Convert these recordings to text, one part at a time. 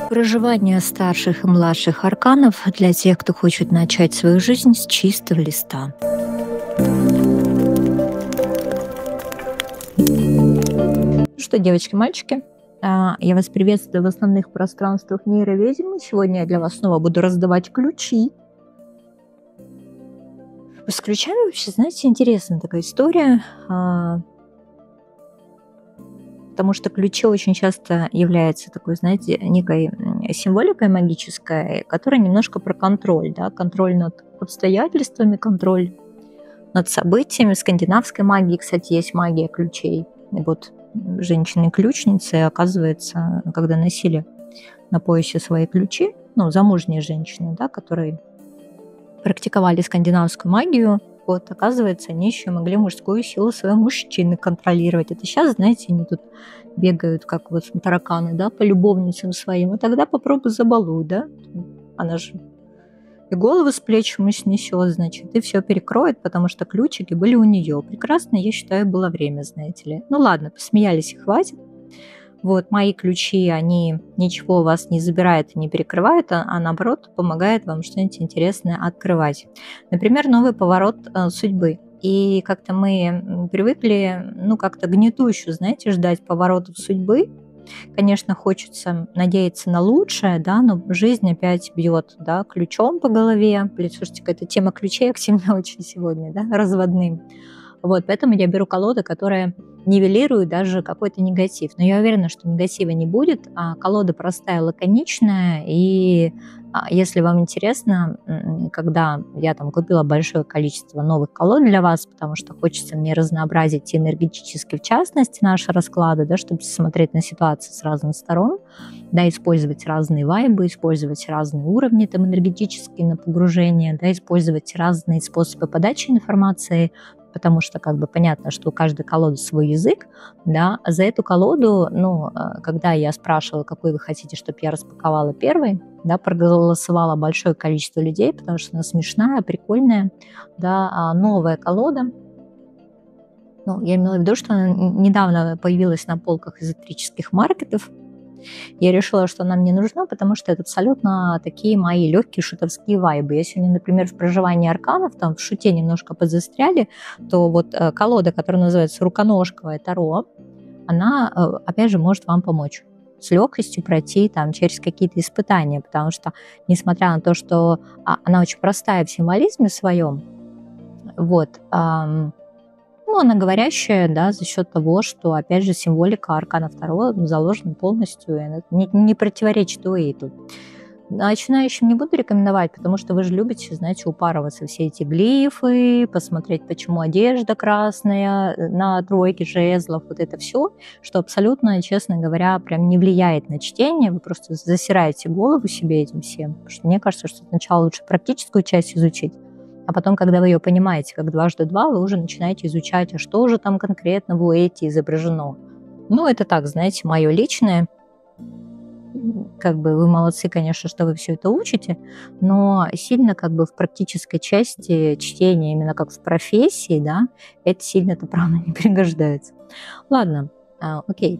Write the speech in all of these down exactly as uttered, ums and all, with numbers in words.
Проживание старших и младших арканов для тех, кто хочет начать свою жизнь с чистого листа. Ну что, девочки, мальчики, я вас приветствую в основных пространствах нейроведения. Сегодня я для вас снова буду раздавать ключи. С ключами вообще, знаете, интересная такая история, потому что ключи очень часто являются такой, знаете, некой символикой магической, которая немножко про контроль, да, контроль над обстоятельствами, контроль над событиями. В скандинавской магии, кстати, есть магия ключей. И вот женщины-ключницы, оказывается, когда носили на поясе свои ключи, ну, замужние женщины, да, которые практиковали скандинавскую магию, вот, оказывается, они еще могли мужскую силу своего мужчины контролировать. Это сейчас, знаете, они тут бегают, как вот тараканы, да, по любовницам своим. И тогда попробуй забалуй, да. Она же и голову с плеч ему снесет, значит, и все перекроет, потому что ключики были у нее. Прекрасно, я считаю, было время, знаете ли. Ну ладно, посмеялись и хватит. Вот, мои ключи, они ничего у вас не забирают и не перекрывают, а, а наоборот помогают вам что-нибудь интересное открывать. Например, новый поворот э, судьбы. И как-то мы привыкли, ну, как-то гнетущую, знаете, ждать поворотов судьбы. Конечно, хочется надеяться на лучшее, да, но жизнь опять бьет, да, ключом по голове. Блин, слушайте, какая-то тема ключей активна очень сегодня, да, разводным. Вот, поэтому я беру колоды, которые нивелируют даже какой-то негатив. Но я уверена, что негатива не будет. А колода простая, лаконичная. И если вам интересно, когда я там купила большое количество новых колод для вас, потому что хочется мне разнообразить энергетически, в частности, наши расклады, да, чтобы смотреть на ситуацию с разных сторон, да, использовать разные вайбы, использовать разные уровни там, энергетические на погружение, да, использовать разные способы подачи информации, потому что как бы понятно, что у каждой колоды свой язык, да, за эту колоду, ну, когда я спрашивала, какой вы хотите, чтобы я распаковала первой, да, проголосовало большое количество людей, потому что она смешная, прикольная, да, новая колода. Ну, я имела в виду, что она недавно появилась на полках эзотерических маркетов. Я решила, что она мне нужна, потому что это абсолютно такие мои легкие шутовские вайбы. Я сегодня, например, в проживании арканов, там в шуте немножко подзастряли, то вот колода, которая называется руконожковое таро, она, опять же, может вам помочь с легкостью пройти там через какие-то испытания, потому что, несмотря на то, что она очень простая в символизме своем, вот, ну, она говорящая, да, за счет того, что, опять же, символика аркана второго заложена полностью, и она не, не противоречит Уэйту. Начинающим не буду рекомендовать, потому что вы же любите, знаете, упарываться все эти глифы, посмотреть, почему одежда красная на тройке жезлов, вот это все, что абсолютно, честно говоря, прям не влияет на чтение, вы просто засираете голову себе этим всем, потому что мне кажется, что сначала лучше практическую часть изучить, а потом, когда вы ее понимаете, как дважды два, вы уже начинаете изучать, а что же там конкретно в Уэйте изображено. Ну, это так, знаете, мое личное. Как бы вы молодцы, конечно, что вы все это учите, но сильно как бы в практической части чтения, именно как в профессии, да, это сильно-то, правда, не пригождается. Ладно, а, окей.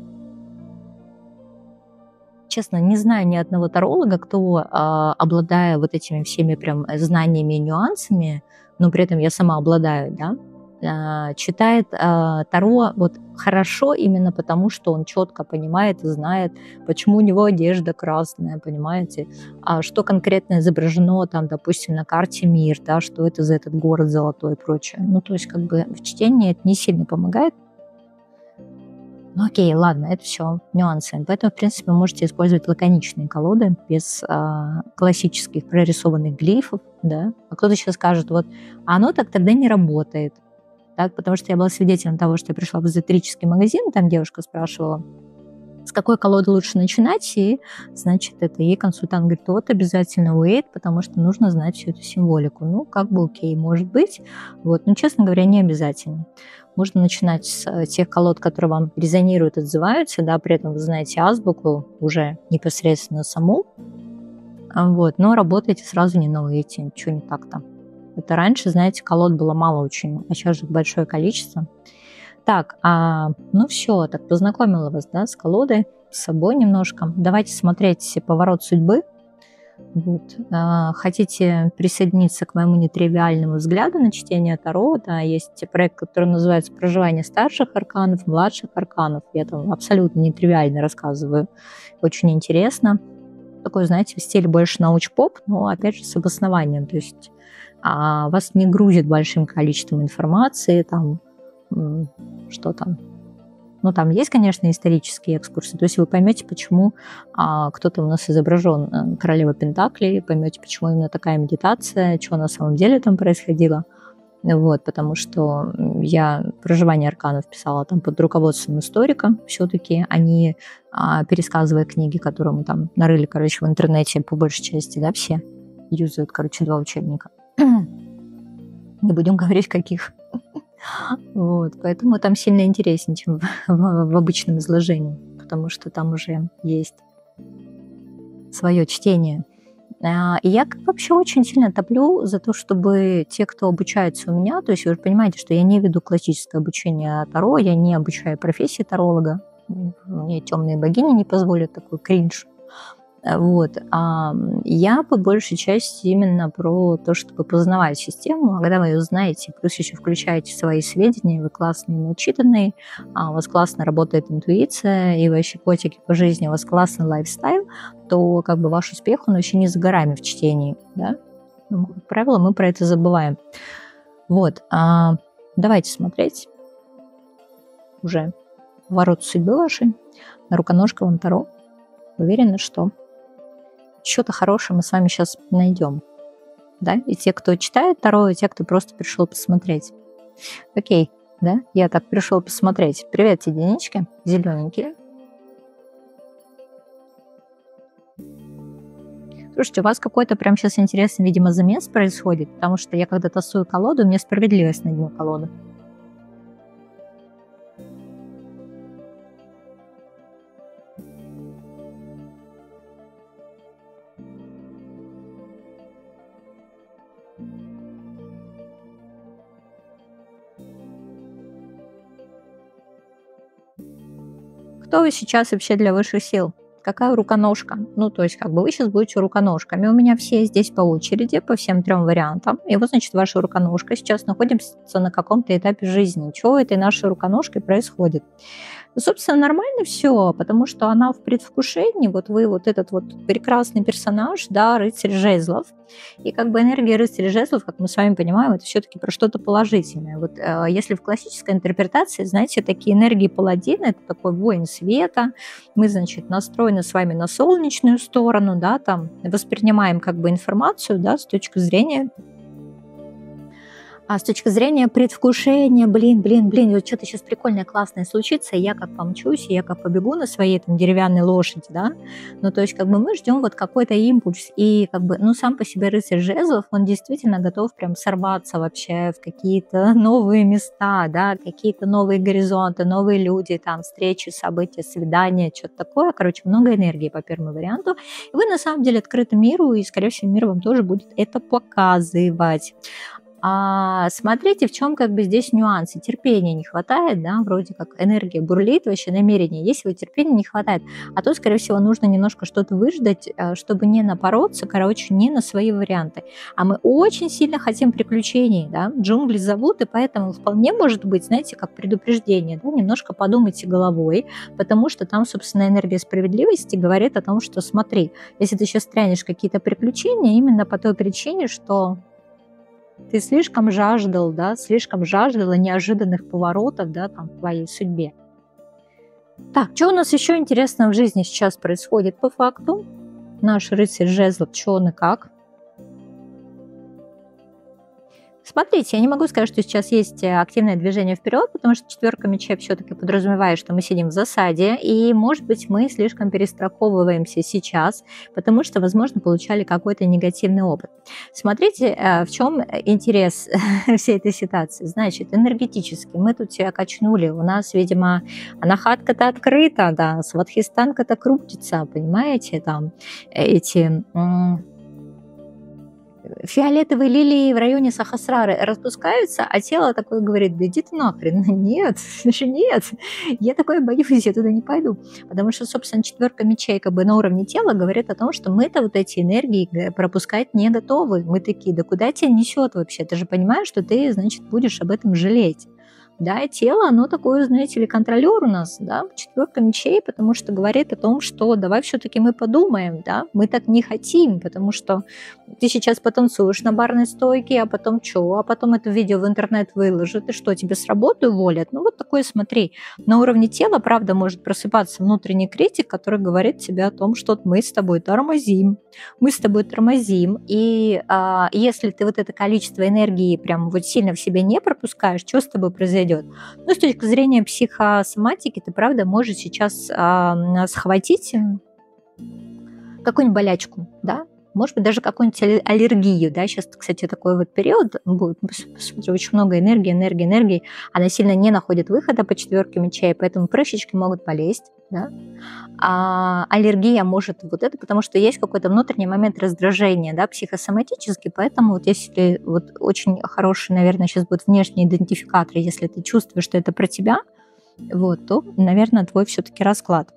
Честно, не знаю ни одного таролога, кто, а, обладая вот этими всеми прям знаниями и нюансами, но при этом я сама обладаю, да, а, читает а, таро вот хорошо именно потому, что он четко понимает и знает, почему у него одежда красная, понимаете, а что конкретно изображено там, допустим, на карте мир, да, что это за этот город золотой и прочее. Ну, то есть как бы в чтении это не сильно помогает. Ну окей, ладно, это все нюансы. Поэтому, в принципе, вы можете использовать лаконичные колоды без а, классических прорисованных глифов, да. А кто-то сейчас скажет, вот, а оно так тогда не работает, так, потому что я была свидетелем того, что я пришла в эзотерический магазин, там девушка спрашивала, с какой колоды лучше начинать, и, значит, это ей консультант говорит, вот обязательно Уэйт, потому что нужно знать всю эту символику. Ну, как бы окей, может быть, вот, но, честно говоря, не обязательно. Можно начинать с тех колод, которые вам резонируют, отзываются, да, при этом вы знаете азбуку уже непосредственно саму, вот, но работаете сразу не на Уэйте, ничего не так-то. Это раньше, знаете, колод было мало очень, а сейчас же большое количество. Так, а, ну все, так познакомила вас, да, с колодой. с собой немножко. Давайте смотреть поворот судьбы. Вот. Хотите присоединиться к моему нетривиальному взгляду на чтение Таро? Да, есть проект, который называется «Проживание старших арканов, младших арканов». Я там абсолютно нетривиально рассказываю. Очень интересно. Такой, знаете, в стиле больше науч-поп, но опять же с обоснованием. То есть а, вас не грузит большим количеством информации, там, что там. Ну, там есть, конечно, исторические экскурсы. То есть вы поймете, почему а, кто-то у нас изображен королева Пентаклей, поймете, почему именно такая медитация, что на самом деле там происходило. Вот, потому что я проживание арканов писала там под руководством историка все-таки, а не а, пересказывая книги, которые мы там нарыли, короче, в интернете по большей части, да, все юзают, короче, два учебника. Не будем говорить, каких. Вот, поэтому там сильно интереснее, чем в, в, в обычном изложении, потому что там уже есть свое чтение. И я вообще очень сильно топлю за то, чтобы те, кто обучается у меня, то есть вы же понимаете, что я не веду классическое обучение Таро, я не обучаю профессии таролога, мне темные богини не позволят такой кринж. Вот. А я по большей части именно про то, чтобы познавать систему, а когда вы ее знаете, плюс еще включаете свои сведения, вы классные, начитанные, а у вас классно работает интуиция, и вы вообще котики по жизни, у вас классный лайфстайл, то как бы ваш успех, он вообще не за горами в чтении, да? Ну, как правило, мы про это забываем. Вот. А давайте смотреть уже ворот судьбы вашей на руконожковом Таро. Уверена, что что-то хорошее мы с вами сейчас найдем. Да? И те, кто читает Таро, и те, кто просто пришел посмотреть. Окей, да? Я так пришел посмотреть. Привет, единички, зелененькие. Слушайте, у вас какой-то прям сейчас интересный, видимо, замес происходит, потому что я когда тасую колоду, у меня справедливость на дне колоды. Кто вы сейчас вообще для высших сил? Какая руконожка? Ну, то есть, как бы вы сейчас будете руконожками. У меня все здесь по очереди, по всем трем вариантам. И вот, значит, ваша руконожка сейчас находится на каком-то этапе жизни. Что у этой нашей руконожкой происходит? Ну, собственно, нормально все, потому что она в предвкушении. Вот вы вот этот вот прекрасный персонаж, да, рыцарь жезлов. И как бы энергия рыцаря жезлов, как мы с вами понимаем, это все-таки про что-то положительное. Вот э, если в классической интерпретации, знаете, такие энергии паладина, это такой воин света. Мы, значит, настроены с вами на солнечную сторону, да, там воспринимаем как бы информацию, да, с точки зрения А с точки зрения предвкушения, блин, блин, блин, вот что-то сейчас прикольное, классное случится, и я как помчусь, и я как побегу на своей там деревянной лошади, да, ну, то есть как бы мы ждем вот какой-то импульс, и как бы, ну, сам по себе рыцарь жезлов, он действительно готов прям сорваться вообще в какие-то новые места, да, какие-то новые горизонты, новые люди, там, встречи, события, свидания, что-то такое, короче, много энергии по первому варианту, и вы на самом деле открыты миру, и, скорее всего, мир вам тоже будет это показывать. А смотрите, в чем как бы здесь нюансы. Терпения не хватает, да, вроде как энергия бурлит, вообще намерение есть, его терпения не хватает. А то, скорее всего, нужно немножко что-то выждать, чтобы не напороться, короче, не на свои варианты. А мы очень сильно хотим приключений, да, джунгли зовут, и поэтому вполне может быть, знаете, как предупреждение, да, немножко подумайте головой, потому что там, собственно, энергия справедливости говорит о том, что смотри, если ты сейчас тянешь какие-то приключения, именно по той причине, что ты слишком жаждал, да, слишком жаждала неожиданных поворотов, да, там, в твоей судьбе. Так, что у нас еще интересного в жизни сейчас происходит по факту? Наш рыцарь жезлов, что он и как? Смотрите, я не могу сказать, что сейчас есть активное движение вперед, потому что четверка мечей все-таки подразумевает, что мы сидим в засаде, и, может быть, мы слишком перестраховываемся сейчас, потому что, возможно, получали какой-то негативный опыт. Смотрите, в чем интерес всей этой ситуации. Значит, энергетически мы тут себя качнули, у нас, видимо, анахатка-то открыта, да, сватхистанка-то крутится, понимаете, там эти... фиолетовые лилии в районе Сахасрары распускаются, а тело такое говорит: да иди ты нахрен, нет, нет, я такое боюсь, я туда не пойду. Потому что, собственно, четверка мечей как бы на уровне тела говорит о том, что мы-то вот эти энергии пропускать не готовы. Мы такие: да куда тебя несет вообще? Ты же понимаешь, что ты, значит, будешь об этом жалеть. Да, тело, оно такое, знаете ли, контролер у нас, да, четверка мечей, потому что говорит о том, что давай все-таки мы подумаем, да, мы так не хотим, потому что ты сейчас потанцуешь на барной стойке, а потом что, а потом это видео в интернет выложат, и что, тебе с работы уволят? Ну вот такое, смотри, на уровне тела, правда, может просыпаться внутренний критик, который говорит тебе о том, что мы с тобой тормозим, мы с тобой тормозим, и а, если ты вот это количество энергии прям вот сильно в себе не пропускаешь, что с тобой произойдет? Ну, с точки зрения психосоматики, ты, правда, можешь сейчас а, схватить какую-нибудь болячку, да, может быть, даже какую-нибудь аллергию, да, сейчас, кстати, такой вот период будет, посмотрю, очень много энергии, энергии, энергии, она сильно не находит выхода по четверке мечей, поэтому прыщички могут полезть, да, а аллергия может вот это, потому что есть какой-то внутренний момент раздражения, да, психосоматический, поэтому вот если вот очень хороший, наверное, сейчас будет внешний идентификатор, если ты чувствуешь, что это про тебя, вот, то, наверное, твой все-таки расклад.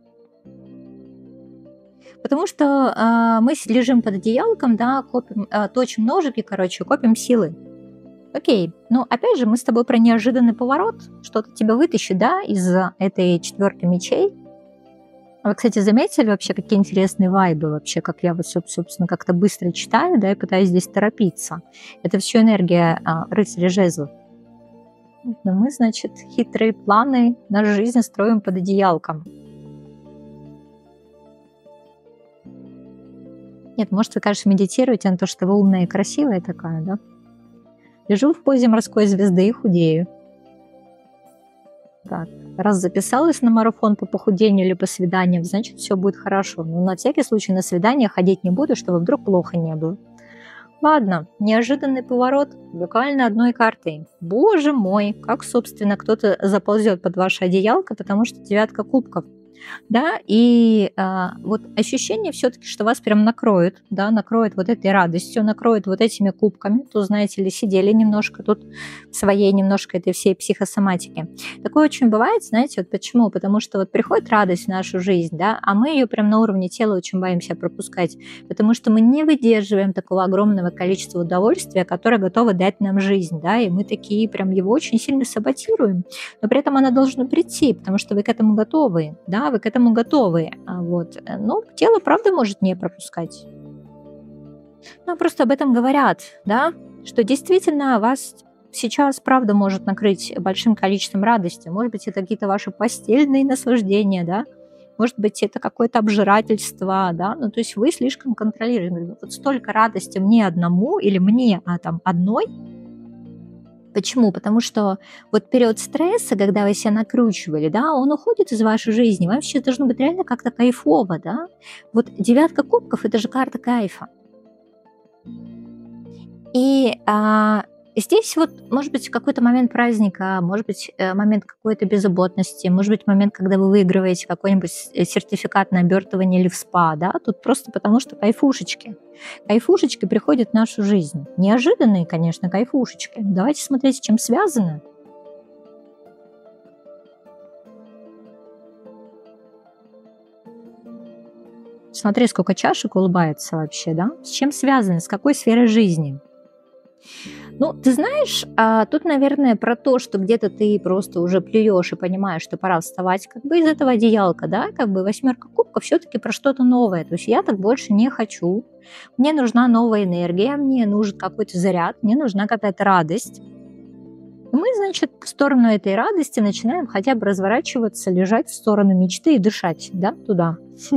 Потому что э, мы лежим под одеялком, да, копим, э, точим ножики, короче, копим силы. Окей, но опять же мы с тобой про неожиданный поворот, что-то тебя вытащит, да, из этой четверки мечей. Вы, кстати, заметили вообще, какие интересные вайбы вообще, как я вот, собственно, как-то быстро читаю, да, и пытаюсь здесь торопиться. Это все энергия а, рыцаря жезлов. Но мы, значит, хитрые планы на жизнь строим под одеялком. Нет, может, вы, конечно, медитируете на то, что вы умная и красивая такая, да? Лежу в позе морской звезды и худею. Так, раз записалась на марафон по похудению или по свиданиям, значит, все будет хорошо. Но на всякий случай на свидание ходить не буду, чтобы вдруг плохо не было. Ладно, неожиданный поворот буквально одной картой. Боже мой, как, собственно, кто-то заползет под ваше одеялко, потому что девятка кубков. Да, и а, вот ощущение все-таки, что вас прям накроет, да, накроет вот этой радостью, накроет вот этими кубками, то, знаете ли, сидели немножко тут в своей немножко этой всей психосоматике. Такое очень бывает, знаете, вот почему? Потому что вот приходит радость в нашу жизнь, да, а мы ее прям на уровне тела очень боимся пропускать, потому что мы не выдерживаем такого огромного количества удовольствия, которое готово дать нам жизнь, да, и мы такие прям его очень сильно саботируем, но при этом она должна прийти, потому что вы к этому готовы, да, вы к этому готовы, вот. Но тело, правда, может не пропускать. Ну, просто об этом говорят, да, что действительно вас сейчас, правда, может накрыть большим количеством радости. Может быть, это какие-то ваши постельные наслаждения, да, может быть, это какое-то обжирательство, да, ну, то есть вы слишком контролируете. Вот столько радости мне одному или мне а, там, одной. Почему? Потому что вот период стресса, когда вы себя накручивали, да, он уходит из вашей жизни. Вам сейчас должно быть реально как-то кайфово, да. Вот девятка кубков – это же карта кайфа. И а, здесь вот, может быть, какой-то момент праздника, может быть, момент какой-то беззаботности, может быть, момент, когда вы выигрываете какой-нибудь сертификат на обертывание или в спа, да, тут просто потому что кайфушечки. Кайфушечки приходят в нашу жизнь. Неожиданные, конечно, кайфушечки. Давайте смотреть, с чем связаны. Смотри, сколько чашек улыбается вообще, да? С чем связаны, с какой сферой жизни? Ну, ты знаешь, тут, наверное, про то, что где-то ты просто уже плюешь и понимаешь, что пора вставать как бы из этого одеялка, да, как бы восьмерка кубков все-таки про что-то новое. То есть я так больше не хочу. Мне нужна новая энергия, мне нужен какой-то заряд, мне нужна какая-то радость. И мы, значит, в сторону этой радости начинаем хотя бы разворачиваться, лежать в сторону мечты и дышать, да, туда.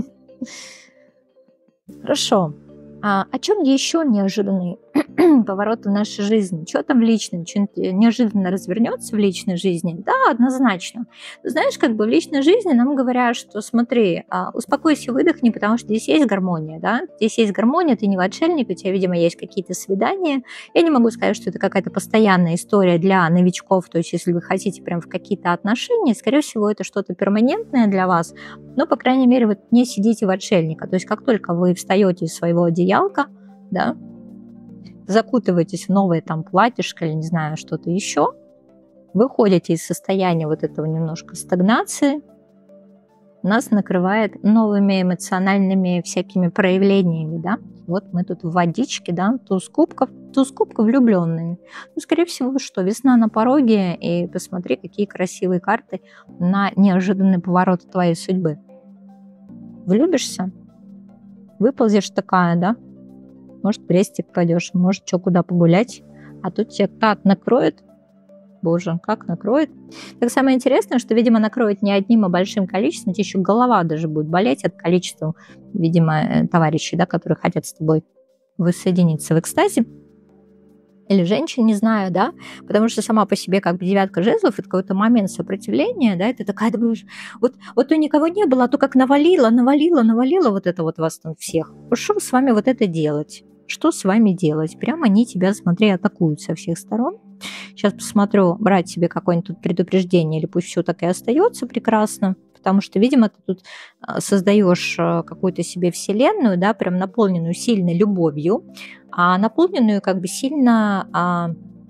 Хорошо. А о чем еще неожиданный поворот в нашей жизни? Что там в личном? Что-нибудь неожиданно развернется в личной жизни? Да, однозначно. Ты знаешь, как бы в личной жизни нам говорят, что смотри, успокойся, выдохни, потому что здесь есть гармония, да? Здесь есть гармония, ты не в отшельник, у тебя, видимо, есть какие-то свидания. Я не могу сказать, что это какая-то постоянная история для новичков, то есть если вы хотите прям в какие-то отношения, скорее всего, это что-то перманентное для вас, но, по крайней мере, вы не сидите в отшельника. То есть как только вы встаете из своего одеялка, да, закутываетесь в новое там платьишко или, не знаю, что-то еще, выходите из состояния вот этого немножко стагнации, нас накрывает новыми эмоциональными всякими проявлениями, да. Вот мы тут в водичке, да, туз кубков, туз кубков влюбленные. Ну, скорее всего, что весна на пороге, и посмотри, какие красивые карты на неожиданный поворот твоей судьбы. Влюбишься, выползешь такая, да, может, в крестик пойдешь, может, что, куда погулять, а тут тебя так накроет. Боже, как накроет. Так самое интересное, что, видимо, накроет не одним, а большим количеством, тебе еще голова даже будет болеть от количества, видимо, товарищей, да, которые хотят с тобой воссоединиться в экстазе. Или женщин, не знаю, да, потому что сама по себе как бы девятка жезлов, это какой-то момент сопротивления, да, и ты такая, думаешь, вот, вот то никого не было, а то как навалило, навалило, навалило вот это вот вас там всех. Вот что с вами вот это делать? Что с вами делать? Прямо они тебя, смотри, атакуют со всех сторон. Сейчас посмотрю, брать себе какое-нибудь тут предупреждение, или пусть все так и остается прекрасно, потому что, видимо, ты тут создаешь какую-то себе вселенную, да, прям наполненную сильной любовью, а наполненную как бы сильно, а,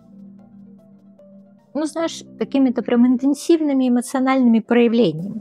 ну, знаешь, какими-то прям интенсивными эмоциональными проявлениями.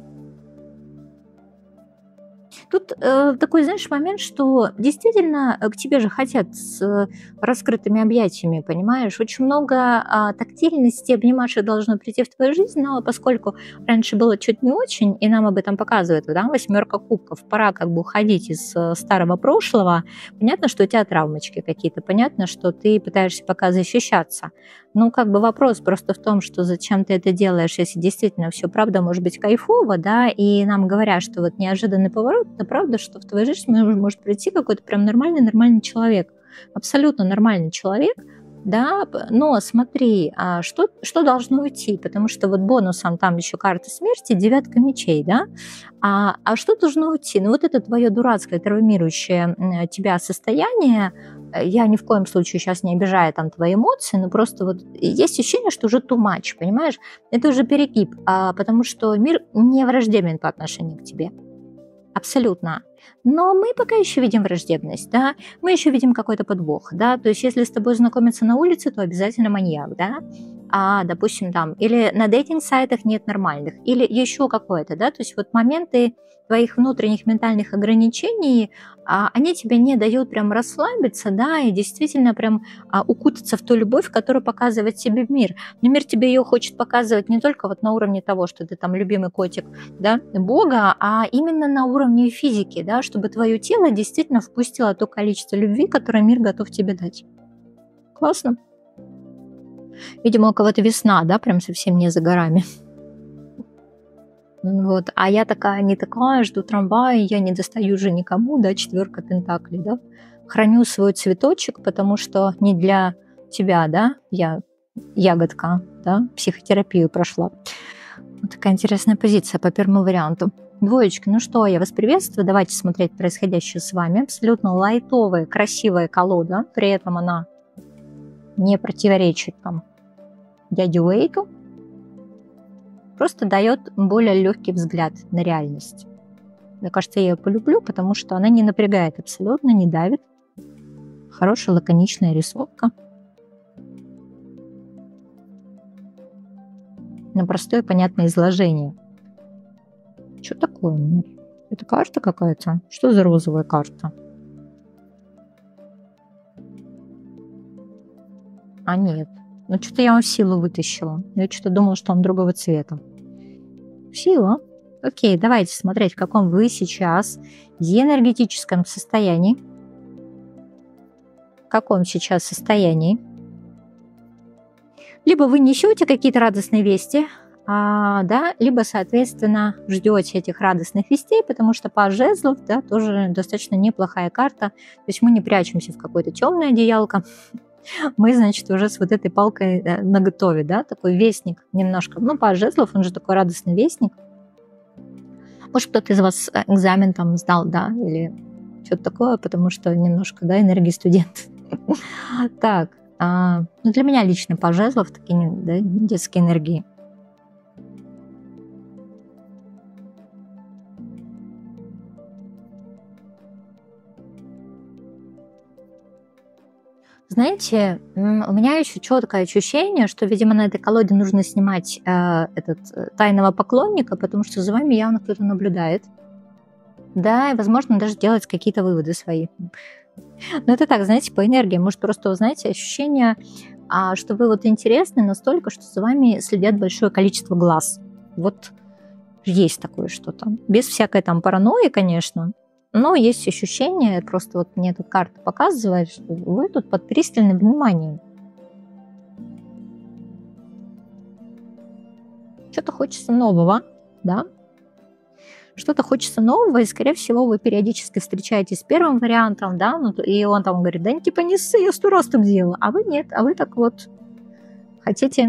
Тут э, такой, знаешь, момент, что действительно к тебе же хотят с раскрытыми объятиями, понимаешь? Очень много а, тактильности, обнимашек должно прийти в твою жизнь, но поскольку раньше было чуть не очень, и нам об этом показывает, да, восьмерка кубков, пора как бы уходить из э, старого прошлого. Понятно, что у тебя травмочки какие-то, понятно, что ты пытаешься пока защищаться. Ну, как бы вопрос просто в том, что зачем ты это делаешь, если действительно все правда может быть кайфово, да, и нам говорят, что вот неожиданный поворот, это правда, что в твою жизнь может прийти какой-то прям нормальный-нормальный человек, абсолютно нормальный человек, да, но смотри, а что, что должно уйти, потому что вот бонусом там еще карта смерти, девятка мечей, да, а, а что должно уйти? Ну вот это твое дурацкое, травмирующее тебя состояние, я ни в коем случае сейчас не обижаю там твои эмоции, но просто вот есть ощущение, что уже too much, понимаешь? Это уже перегиб, а, потому что мир не враждебен по отношению к тебе. Абсолютно. Но мы пока еще видим враждебность, да, мы еще видим какой-то подвох, да, то есть если с тобой знакомиться на улице, то обязательно маньяк, да, а, допустим, там, или на дейтинг-сайтах нет нормальных, или еще какое-то, да, то есть вот моменты твоих внутренних ментальных ограничений, а, они тебе не дают прям расслабиться, да, и действительно прям а, укутаться в ту любовь, которую показывает тебе мир. Но мир тебе ее хочет показывать не только вот на уровне того, что ты там любимый котик, да, Бога, а именно на уровне физики, да, чтобы твое тело действительно впустило то количество любви, которое мир готов тебе дать. Классно? Видимо, у кого-то весна, да, прям совсем не за горами. Вот. А я такая, не такая, жду трамвая, я не достаю уже никому, да, четверка пентаклей, да. Храню свой цветочек, потому что не для тебя, да, я ягодка, да, психотерапию прошла. Вот такая интересная позиция по первому варианту. Двоечки, ну что, я вас приветствую, давайте смотреть происходящее с вами. Абсолютно лайтовая, красивая колода, при этом она не противоречит там дяде Уэйду, просто дает более легкий взгляд на реальность. Мне кажется, я ее полюблю, потому что она не напрягает абсолютно, не давит. Хорошая лаконичная рисовка. На простое понятное изложение. Что такое? Это карта какая-то? Что за розовая карта? А нет. Ну, что-то я вам силу вытащила. Я что-то думала, что он другого цвета. Сила. Окей, давайте смотреть, в каком вы сейчас энергетическом состоянии. В каком сейчас состоянии. Либо вы несете какие-то радостные вести, а, да, либо, соответственно, ждете этих радостных вестей, потому что паж жезлов, да, тоже достаточно неплохая карта. То есть мы не прячемся в какое-то темное одеялко. Мы, значит, уже с вот этой палкой э, наготове, да, такой вестник немножко. Ну, паж жезлов, он же такой радостный вестник. Может, кто-то из вас экзамен там сдал, да, или что-то такое, потому что немножко, да, энергии студент. Так, ну, для меня лично паж жезлов такие, да, детские энергии. Знаете, м, у меня еще четкое ощущение, что, видимо, на этой колоде нужно снимать э, этот э, тайного поклонника, потому что за вами явно кто-то наблюдает. Да, и, возможно, даже делать какие-то выводы свои. Но это так, знаете, по энергии. Может, просто, вы знаете, ощущение, а, что вы вот интересны настолько, что за вами следят большое количество глаз. Вот есть такое что-то. Без всякой там паранойи, конечно, но есть ощущение, просто вот мне тут карта показывает, что вы тут под пристальным вниманием. Что-то хочется нового, да? Что-то хочется нового, и, скорее всего, вы периодически встречаетесь с первым вариантом, да, ну, и он там говорит, да ну, типа не ссы, я сто раз так делала, а вы нет, а вы так вот хотите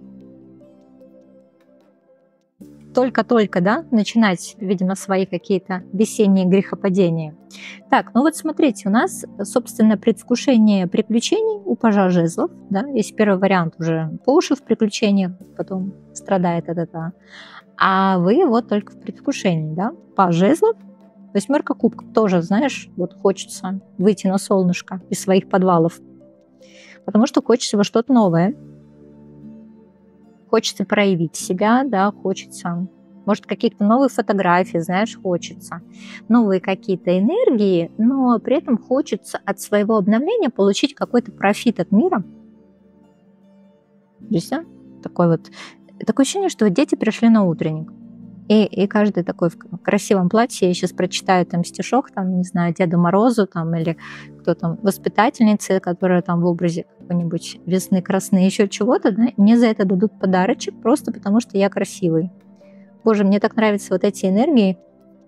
только-только, да, начинать, видимо, свои какие-то весенние грехопадения. Так, ну вот смотрите, у нас, собственно, предвкушение приключений у пажа жезлов, да, есть первый вариант уже по уши в приключениях, потом страдает от этого, а вы вот только в предвкушении, да, паж жезлов, восьмерка кубков тоже, знаешь, вот хочется выйти на солнышко из своих подвалов, потому что хочется во что-то новое, хочется проявить себя, да, хочется, может, каких-то новых фотографий, знаешь, хочется, новые какие-то энергии, но при этом хочется от своего обновления получить какой-то профит от мира. Видишь, да? Такой вот, такое ощущение, что вот дети пришли на утренник. И, и каждый такой в красивом платье, я сейчас прочитаю там стишок, там, не знаю, Деду Морозу, там, или кто там, воспитательницы, которая там в образе какой-нибудь весны красны, еще чего-то, да, мне за это дадут подарочек, просто потому что я красивый. Боже, мне так нравятся вот эти энергии.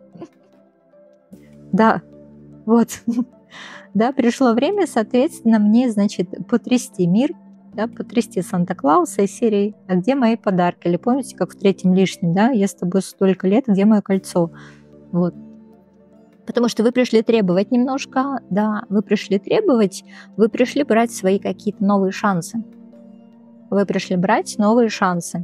Да, вот. Да, пришло время, соответственно, мне, значит, потрясти мир, да, потрясти Санта-Клауса из серии «А где мои подарки?» Или помните, как в третьем лишнем, да, «Я с тобой столько лет, где мое кольцо?» Вот. Потому что вы пришли требовать немножко, да, вы пришли требовать, вы пришли брать свои какие-то новые шансы. Вы пришли брать новые шансы.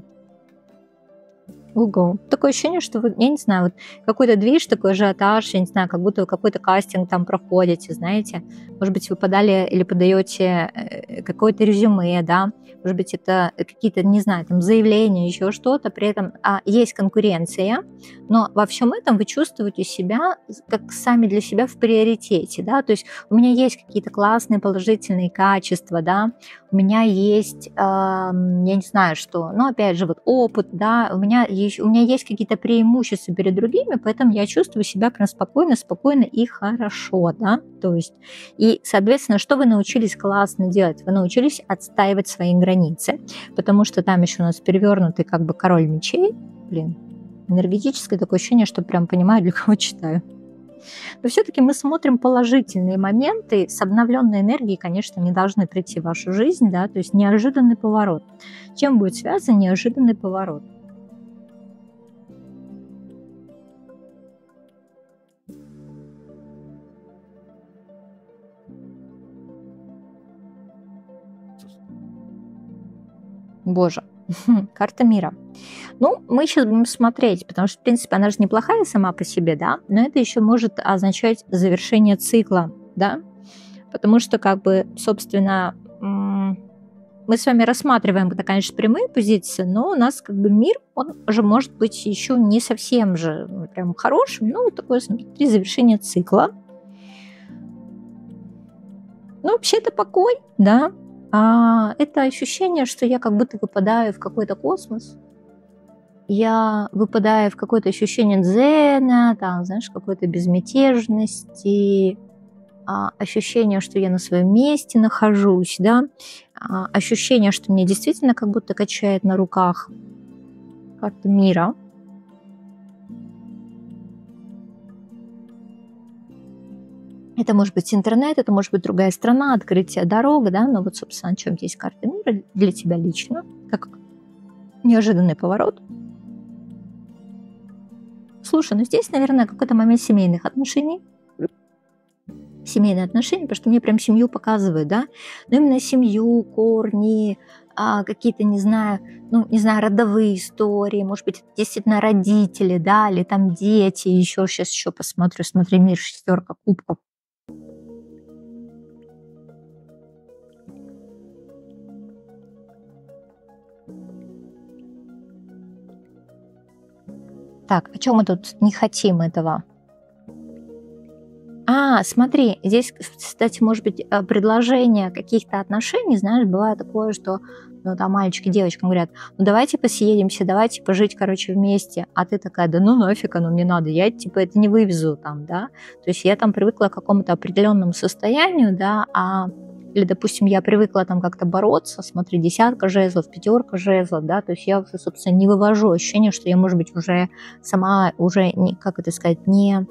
Ого. Такое ощущение, что вы, я не знаю, вот какой-то движ, такой ажиотаж, я не знаю, как будто вы какой-то кастинг там проходите, знаете. Может быть, вы подали или подаете э, какое-то резюме, да, может быть, это какие-то, не знаю, там заявления, еще что-то, при этом а, есть конкуренция, но во всем этом вы чувствуете себя как сами для себя в приоритете, да, то есть у меня есть какие-то классные положительные качества, да, у меня есть, э, я не знаю что, но опять же вот опыт, да, у меня есть, у меня есть какие-то преимущества перед другими, поэтому я чувствую себя прям спокойно, спокойно и хорошо, да, то есть, и, соответственно, что вы научились классно делать? Вы научились отстаивать свои границы, потому что там еще у нас перевернутый как бы король мечей, блин, энергетическое такое ощущение, что прям понимаю, для кого читаю. Но все-таки мы смотрим положительные моменты. С обновленной энергией, конечно, не должны прийти в вашу жизнь, да, то есть неожиданный поворот. Чем будет связан неожиданный поворот? Боже, карта мира. Ну, мы сейчас будем смотреть, потому что, в принципе, она же неплохая сама по себе, да, но это еще может означать завершение цикла, да, потому что, как бы, собственно, мы с вами рассматриваем, это, конечно, прямые позиции, но у нас, как бы, мир, он же может быть еще не совсем же прям хорошим, ну, вот такое, смотри, завершение цикла. Ну, вообще это покой, да, а это ощущение, что я как будто выпадаю в какой-то космос, я выпадаю в какое-то ощущение дзена, там, знаешь, какой-то безмятежности, а, ощущение, что я на своем месте нахожусь, да, а, ощущение, что меня действительно как будто качает на руках. Карта мира. Это может быть интернет, это может быть другая страна, открытие дорог, да, но вот, собственно, о чем есть карта мира для тебя лично, как неожиданный поворот. Слушай, ну здесь, наверное, какой-то момент семейных отношений. Семейные отношения, потому что мне прям семью показывают, да, но именно семью, корни, а, какие-то, не знаю, ну, не знаю, родовые истории, может быть, это действительно родители, да, или там дети, еще сейчас еще посмотрю, смотри, мир, шестерка кубков. Так, о чем мы тут не хотим этого? А, смотри, здесь, кстати, может быть, э, предложение каких-то отношений, знаешь, бывает такое, что ну, там мальчики девочкам говорят, ну давайте посъедемся, давайте пожить, короче, вместе. А ты такая, да ну нафиг оно мне надо, я типа это не вывезу там, да. То есть я там привыкла к какому-то определенному состоянию, да, а или, допустим, я привыкла там как-то бороться, смотри, десятка жезлов, пятерка жезлов, да, то есть я уже, собственно, не вывожу ощущение, что я, может быть, уже сама, уже, не, как это сказать, не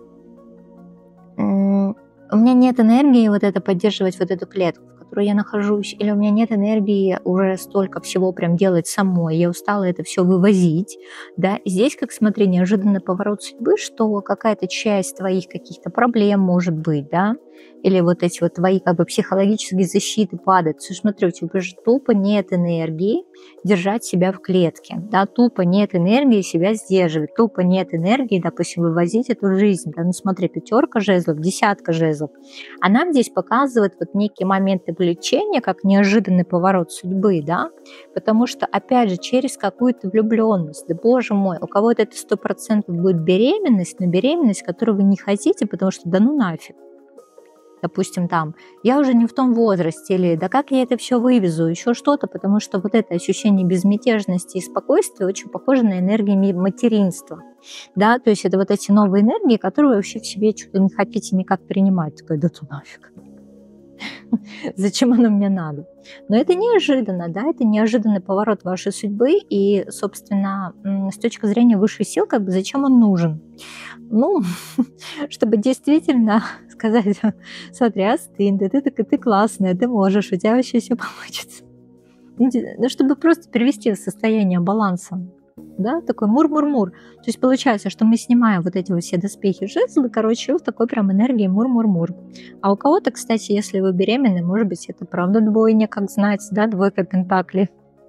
М, у меня нет энергии вот это поддерживать вот эту клетку, в которой я нахожусь, или у меня нет энергии уже столько всего прям делать самой, я устала это все вывозить, да. И здесь, как смотри, неожиданный поворот судьбы, что какая-то часть твоих каких-то проблем может быть, да, или вот эти вот твои как бы психологические защиты падают. Слушай, смотри, у тебя же тупо нет энергии держать себя в клетке, да, тупо нет энергии себя сдерживать, тупо нет энергии, допустим, вывозить эту жизнь, да, ну смотри, пятерка жезлов, десятка жезлов, а нам здесь показывает вот некие моменты влечения, как неожиданный поворот судьбы, да, потому что, опять же, через какую-то влюбленность, да, боже мой, у кого-то это сто процентов будет беременность, но беременность, которую вы не хотите, потому что да ну нафиг, допустим, там, я уже не в том возрасте, или да как я это все вывезу, еще что-то, потому что вот это ощущение безмятежности и спокойствия очень похоже на энергию ми- материнства, да, то есть это вот эти новые энергии, которые вы вообще в себе что-то не хотите никак принимать, такой, да то нафиг, зачем оно мне надо? Но это неожиданно, да, это неожиданный поворот вашей судьбы, и, собственно, м, с точки зрения высших сил, как бы зачем он нужен? Ну, чтобы действительно сказать, смотри, остынь, да ты, так, ты классная, ты можешь, у тебя вообще все получится. Ну, де- ну, чтобы просто перевести в состояние баланса, да, такой мур-мур-мур. То есть получается, что мы снимаем вот эти вот все доспехи жезлы, короче, в такой прям энергии мур-мур-мур. А у кого-то, кстати, если вы беременны, может быть, это правда двойня, как знать, да, двойка пентаклей.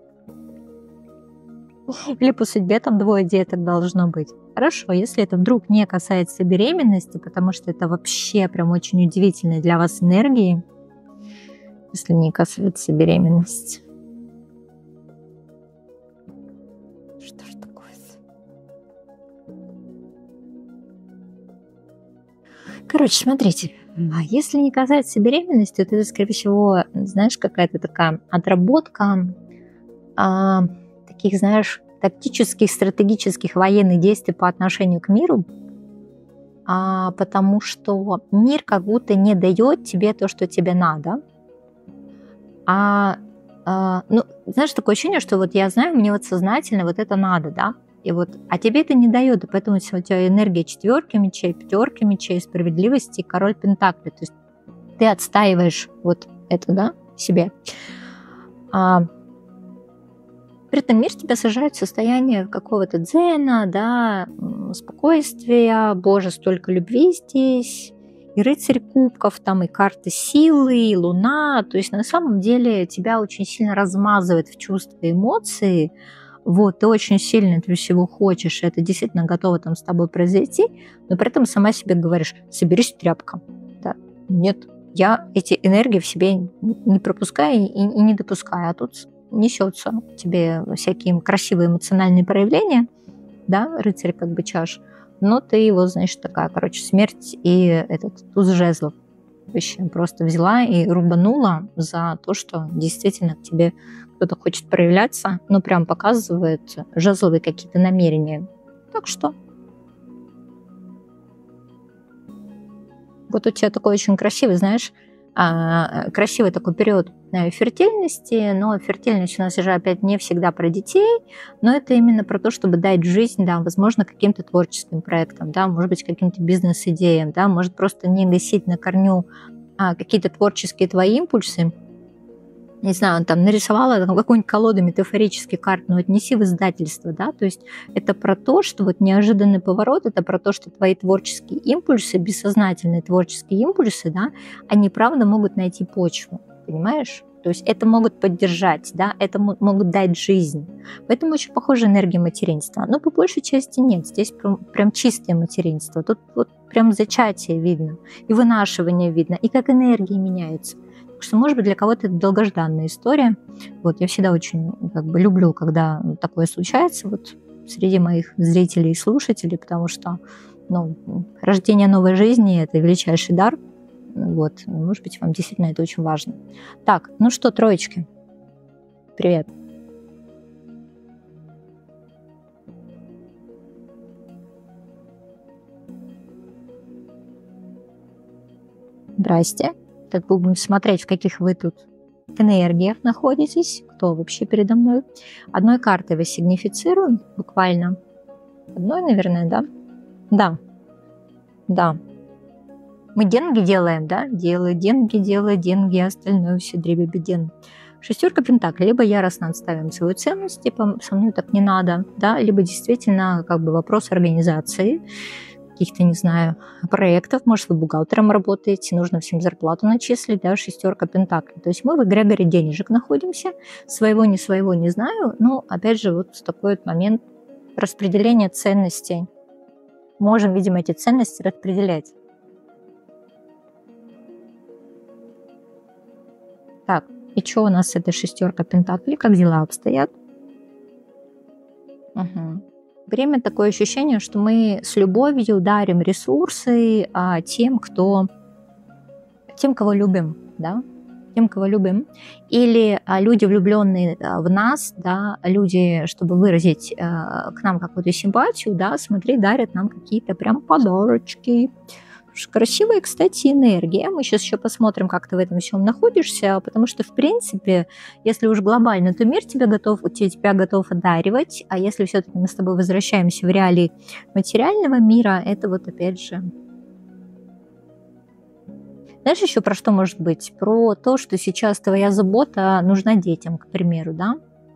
Или по судьбе там двое деток должно быть. Хорошо, если это вдруг не касается беременности, потому что это вообще прям очень удивительные для вас энергии, если не касается беременности. Что ж такое? Короче, смотрите, а если не касается беременности, то это, скорее всего, знаешь, какая-то такая отработка а, таких, знаешь, тактических, стратегических военных действий по отношению к миру, а, потому что мир как будто не дает тебе то, что тебе надо. А, а, ну, знаешь, такое ощущение, что вот я знаю, мне вот сознательно вот это надо, да, и вот, а тебе это не дает, и поэтому у тебя энергия четверки мечей, пятерки мечей, справедливости и король пентаклей. То есть ты отстаиваешь вот это, да, себе. А, при этом мир тебя сажает в состояние какого-то дзена, да, м, спокойствия, боже, столько любви здесь, и рыцарь кубков, там и карты силы, и луна. То есть на самом деле тебя очень сильно размазывает в чувства и эмоции. Вот, ты очень сильно этого всего хочешь, и это действительно готово там с тобой произойти, но при этом сама себе говоришь, соберись, тряпка. Да, нет, я эти энергии в себе не пропускаю и, и не допускаю, а тут несется тебе всякие красивые эмоциональные проявления, да, рыцарь как бы чаш, но ты его, значит, такая, короче, смерть и этот туз жезлов. Вообще просто взяла и рубанула за то, что действительно к тебе кто-то хочет проявляться, ну прям показывает жезловые какие-то намерения. Так что вот у тебя такой очень красивый, знаешь, а, красивый такой период э, фертильности, но фертильность у нас же опять не всегда про детей, но это именно про то, чтобы дать жизнь, да, возможно, каким-то творческим проектам, да, может быть, каким-то бизнес-идеям, да, может просто не гасить на корню а, какие-то творческие твои импульсы. Не знаю, там нарисовала там, какую-нибудь колоду метафорических карт, но отнеси в издательство, да, то есть это про то, что вот неожиданный поворот, это про то, что твои творческие импульсы, бессознательные творческие импульсы, да, они правда могут найти почву, понимаешь? То есть это могут поддержать, да, это могут дать жизнь. Поэтому очень похожа энергия материнства. Но по большей части нет, здесь прям, прям чистое материнство. Тут вот прям зачатие видно, и вынашивание видно, и как энергии меняются. Так что, может быть, для кого-то это долгожданная история. Вот, я всегда очень как бы люблю, когда такое случается. Вот среди моих зрителей и слушателей, потому что, ну, рождение новой жизни – это величайший дар. Вот, может быть, вам действительно это очень важно. Так, ну что, троечки, привет. Здрасте. Так будем смотреть, в каких вы тут энергиях находитесь, кто вообще передо мной. Одной картой вы сигнифицируем буквально. Одной, наверное, да? Да. Да. Мы деньги делаем, да? Делаю деньги, делаю деньги, остальное все дребеден. Шестерка пентаклей. Либо яростно отставим свою ценность, типа со мной так не надо, да? Либо действительно как бы вопрос организации, каких-то, не знаю, проектов, может, вы бухгалтером работаете, нужно всем зарплату начислить, да, шестерка пентаклей. То есть мы в эгрегоре денежек находимся, своего, не своего не знаю, но, опять же, вот такой вот момент распределения ценностей. Можем, видимо, эти ценности распределять. Так, и что у нас с этой шестеркой пентаклей, как дела обстоят? Угу. Время такое ощущение, что мы с любовью дарим ресурсы а, тем, кто, тем, кого любим, да, тем, кого любим. Или а, люди, влюбленные а, в нас, да, люди, чтобы выразить а, к нам какую-то симпатию, да, смотри, дарят нам какие-то прям подарочки. Красивая, кстати, энергия. Мы сейчас еще посмотрим, как ты в этом всем находишься, потому что, в принципе, если уж глобально, то мир тебя готов, тебя готов одаривать, а если все-таки мы с тобой возвращаемся в реалии материального мира, это вот опять же... Знаешь еще про что может быть? Про то, что сейчас твоя забота нужна детям, к примеру, да?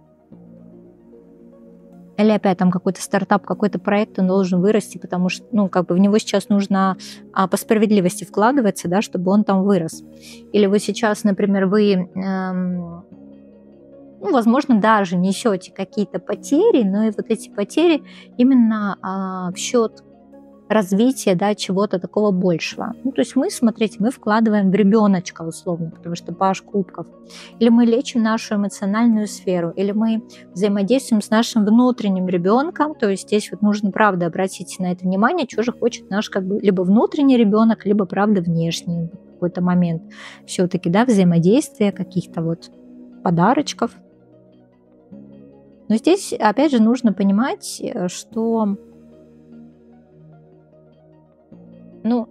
Или опять там какой-то стартап, какой-то проект, он должен вырасти, потому что, ну, как бы в него сейчас нужно а, по справедливости вкладываться, да, чтобы он там вырос. Или вы сейчас, например, вы, эм, ну, возможно, даже несете какие-то потери, но и вот эти потери именно а, в счет развития, да, чего-то такого большего. Ну, то есть мы, смотрите, мы вкладываем в ребеночка условно, потому что паж кубков. Или мы лечим нашу эмоциональную сферу, или мы взаимодействуем с нашим внутренним ребенком. То есть здесь вот нужно, правда, обратить на это внимание, что же хочет наш как бы либо внутренний ребенок, либо, правда, внешний в какой-то момент. Все-таки, да, взаимодействие каких-то вот подарочков. Но здесь, опять же, нужно понимать, что ну,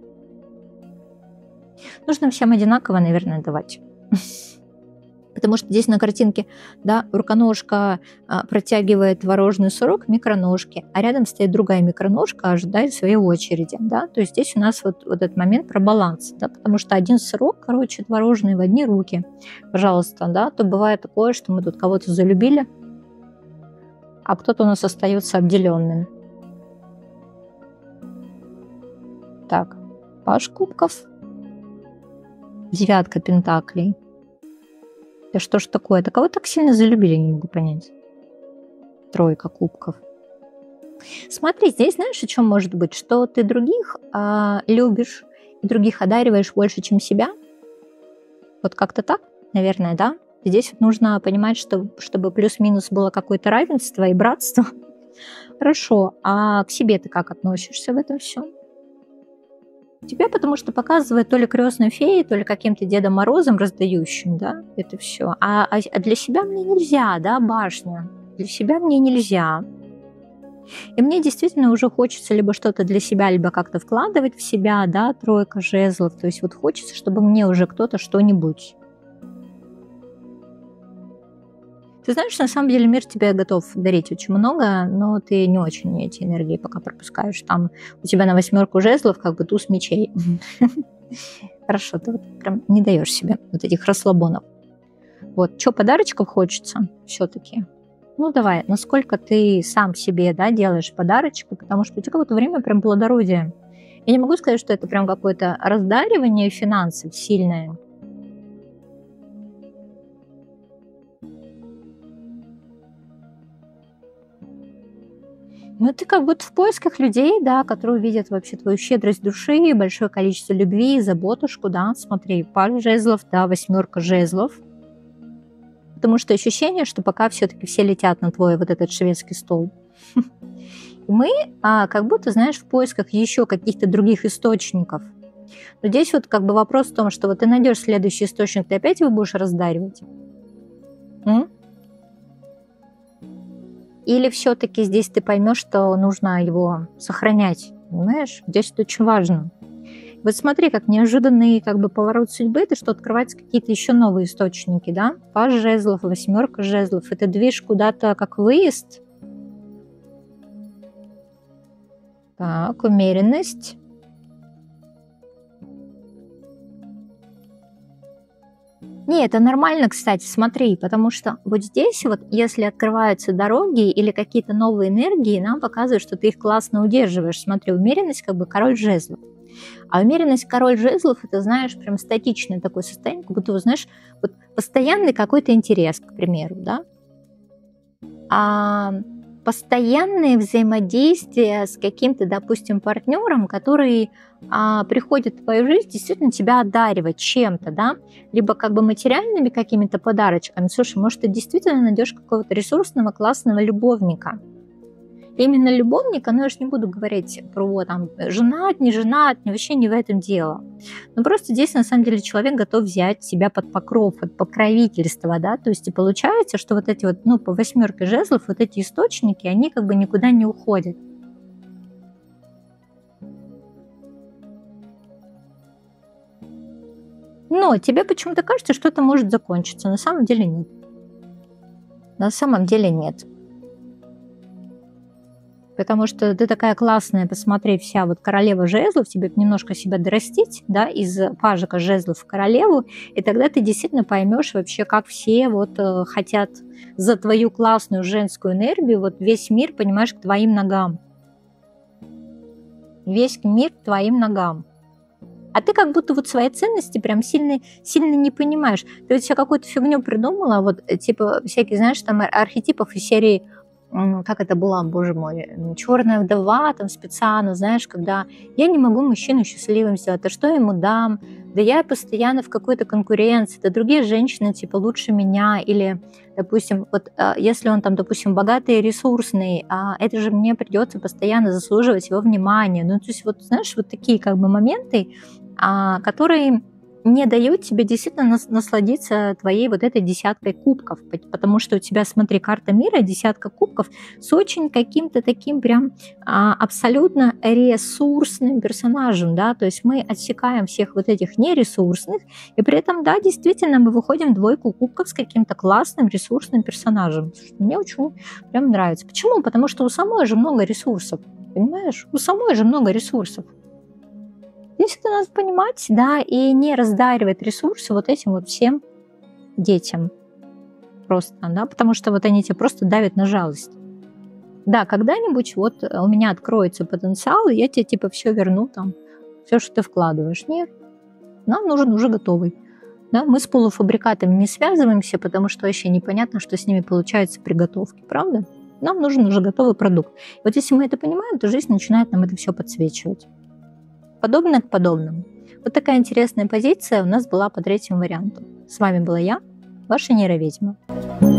нужно всем одинаково, наверное, давать. Потому что здесь на картинке, да, руконожка а, протягивает творожный сырок микроножки, а рядом стоит другая микроножка, ожидает своей очереди, да. То есть здесь у нас вот, вот этот момент про баланс, да, потому что один сырок, короче, творожный в одни руки, пожалуйста, да, то бывает такое, что мы тут кого-то залюбили, а кто-то у нас остается обделенным. Так, паж кубков, девятка пентаклей. Да что ж такое? Да кого так сильно залюбили, не могу понять. Тройка кубков. Смотри, здесь знаешь, о чем может быть? Что ты других а, любишь и других одариваешь больше, чем себя? Вот как-то так, наверное, да? Здесь вот нужно понимать, что чтобы плюс-минус было какое-то равенство и братство. Хорошо, а к себе ты как относишься в этом всем? Тебя, потому что показывает то ли крестной феей, то ли каким-то Дедом Морозом раздающим, да, это все. А, а для себя мне нельзя, да, башня. Для себя мне нельзя. И мне действительно уже хочется либо что-то для себя, либо как-то вкладывать в себя, да, тройка жезлов. То есть вот хочется, чтобы мне уже кто-то что-нибудь. Ты знаешь, на самом деле мир тебе готов дарить очень много, но ты не очень эти энергии пока пропускаешь. Там у тебя на восьмерку жезлов как бы туз мечей. Хорошо, ты вот прям не даешь себе вот этих расслабонов. Вот, что подарочков хочется все-таки? Ну давай, насколько ты сам себе, да, делаешь подарочки, потому что у тебя какое-то время прям плодородие. Я не могу сказать, что это прям какое-то раздаривание финансов сильное. Ну, ты как будто в поисках людей, да, которые увидят вообще твою щедрость души, большое количество любви, заботушку, да. Смотри, паж жезлов, да, восьмерка жезлов. Потому что ощущение, что пока все-таки все летят на твой вот этот шведский стол. Мы а, как будто, знаешь, в поисках еще каких-то других источников. Но здесь вот как бы вопрос в том, что вот ты найдешь следующий источник, ты опять его будешь раздаривать? М? Или все-таки здесь ты поймешь, что нужно его сохранять, понимаешь? Здесь это очень важно. Вот смотри, как неожиданный как бы поворот судьбы, это что открываются какие-то еще новые источники, да? Паж жезлов, восьмерка жезлов, это движ куда-то как выезд. Так, умеренность. Не, это нормально, кстати, смотри, потому что вот здесь вот, если открываются дороги или какие-то новые энергии, нам показывают, что ты их классно удерживаешь. Смотри, умеренность как бы король жезлов. А умеренность король жезлов, это, знаешь, прям статичное такое состояние, как будто, знаешь, вот постоянный какой-то интерес, к примеру, да? А постоянное взаимодействие с каким-то, допустим, партнером, который а, приходит в твою жизнь, действительно тебя одаривать чем-то, да, либо как бы материальными какими-то подарочками. Слушай, может, ты действительно найдешь какого-то ресурсного, классного любовника. Именно любовника, но я же не буду говорить про там женат, не женат, вообще не в этом дело. Но просто здесь на самом деле человек готов взять себя под покров, под покровительство, да, то есть и получается, что вот эти вот, ну, по восьмерке жезлов, вот эти источники, они как бы никуда не уходят. Но тебе почему-то кажется, что это может закончиться, на самом деле нет. На самом деле нет. Потому что ты такая классная, посмотри, вся вот королева жезлов, тебе немножко себя дорастить, да, из пажика жезлов в королеву, и тогда ты действительно поймешь вообще, как все вот э, хотят за твою классную женскую энергию, вот весь мир, понимаешь, к твоим ногам. Весь мир к твоим ногам. А ты как будто вот свои ценности прям сильно, сильно не понимаешь. Ты вот себе какую-то фигню придумала, вот типа всякие, знаешь, там архетипов из серии, как это было, боже мой, черная вдова, там специально, знаешь, когда я не могу мужчину счастливым сделать, а что я ему дам? Да я постоянно в какой-то конкуренции, да другие женщины типа лучше меня, или, допустим, вот если он там, допустим, богатый и ресурсный, а это же мне придется постоянно заслуживать его внимания. Ну, то есть вот, знаешь, вот такие как бы моменты, которые не дают тебе действительно насладиться твоей вот этой десяткой кубков, потому что у тебя, смотри, карта мира, десятка кубков с очень каким-то таким прям а, абсолютно ресурсным персонажем, да, то есть мы отсекаем всех вот этих нересурсных, и при этом, да, действительно мы выходим в двойку кубков с каким-то классным ресурсным персонажем. Мне очень прям нравится. Почему? Потому что у самой же много ресурсов, понимаешь? У самой же много ресурсов. Здесь это надо понимать, да, и не раздаривать ресурсы вот этим вот всем детям просто, да, потому что вот они тебе просто давят на жалость. Да, когда-нибудь вот у меня откроется потенциал, и я тебе типа все верну там, все, что ты вкладываешь. Нет, нам нужен уже готовый. Да, мы с полуфабрикатами не связываемся, потому что вообще непонятно, что с ними получается при готовке, правда? Нам нужен уже готовый продукт. И вот если мы это понимаем, то жизнь начинает нам это все подсвечивать. Подобное к подобному. Вот такая интересная позиция у нас была по третьему варианту. С вами была я, ваша нейроведьма.